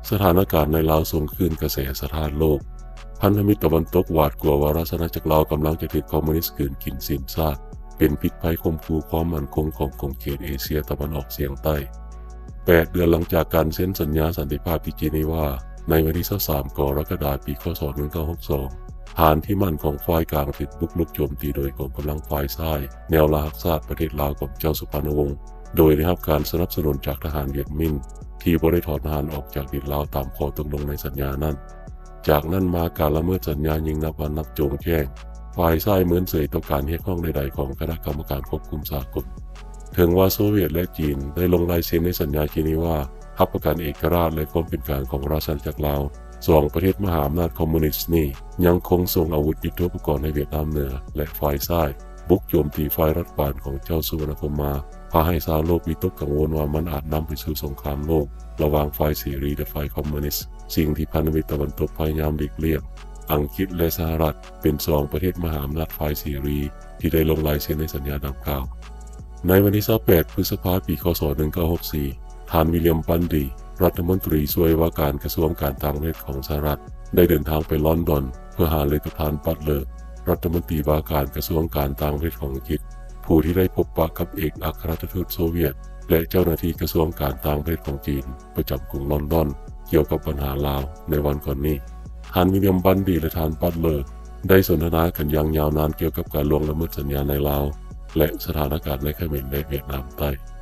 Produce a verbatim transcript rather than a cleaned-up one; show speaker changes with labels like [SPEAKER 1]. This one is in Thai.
[SPEAKER 1] สถานการณ์ในลาวส่งขึ้นกระแสสะท้านโลกพันธมิตรตะวันตกหวาดกลัวว่าราชอาณาจักรลาวกำลังจะถูกคอมมิวนิสต์กลืนกินสิ้นซากเป็นพิษภัยข่มขู่ความมั่นคงของกองเขตเอเชียตะวันออกเฉียงใต้แปดเดือนหลังจากการเซ็นสัญญาสันติภาพที่เจนีวาในวันที่ยี่สิบสามกรกฎาคมปีคศหนึ่งพันเก้าร้อยหกสิบสองฐานที่มั่นของฝ่ายกลางถูกบุกรุกโจมตีโดยกองกำลังฝ่ายซ้ายแนวราชาติประเทศลาวของเจ้าสุพรรณวงศ์โดยได้รับการสนับสนุนจากทหารเวียดมินที่บ่ได้ถอนทหารออกจากดินลาวตามข้อตกลงในสัญญานั้นจากนั้นมาการละเมิดสัญญายิ่งนับวันนับโจงแจ้งฝ่ายซ้ายเหมือนเสยต่อการเรียกร้องใดๆของคณะกรรมการควบคุมสากลถึงว่าโซเวียตและจีนได้ลงลายเซ็นในสัญญาเจนีวารับประกันเอกราชและความเป็นกลางของราชอาณาจักรลาวสองประเทศมหาอำนาจคอมมิวนิสต์นี้ยังคงส่งอาวุธยุทโธปกรณ์ในเวียดนามเหนือและฝ่ายซ้ายบุกโจมตีฝ่ายรัฐบาลของเจ้าสุวรรณพมาพาให้ชาวโลกวิตกกังวลว่ามันอาจนำไปสู่สงครามโลกระหว่างฝ่ายเสรีและฝ่ายคอมมิวนิสต์สิ่งที่พันธมิตรตะวันตกพยายามหลีกเลี่ยงอังกฤษและสหรัฐเป็นสองประเทศมหาอำนาจฝ่ายเสรีที่ได้ลงลายเซ็นในสัญญาดังกล่าวในวันที่ยี่สิบแปดพฤษภาคมปีคศหนึ่งพันเก้าร้อยหกสิบสี่ท่านวิลเลียมปันดีรัฐมนตรีช่วยว่าการกระทรวงการต่างประเทศของสหรัฐได้เดินทางไปลอนดอนเพื่อหารือกับท่านบัตเลอร์รัฐมนตรีว่าการกระทรวงการต่างประเทศของอังกฤษผู้ที่ได้พบปะกับเอกอัครราชทูตโซเวียตและเจ้าหน้าที่กระทรวงการต่างประเทศของจีนประจำกรุงลอนดอนเกี่ยวกับปัญหาลาวในวันก่อนนี้ท่านวิลเลียมปันดีและท่านบัตเลอร์ได้สนทนากันอย่างยาวนานเกี่ยวกับการล่วงละเมิดสัญญาในลาวและสถานการณ์ในเขมรและเวียดนามใต้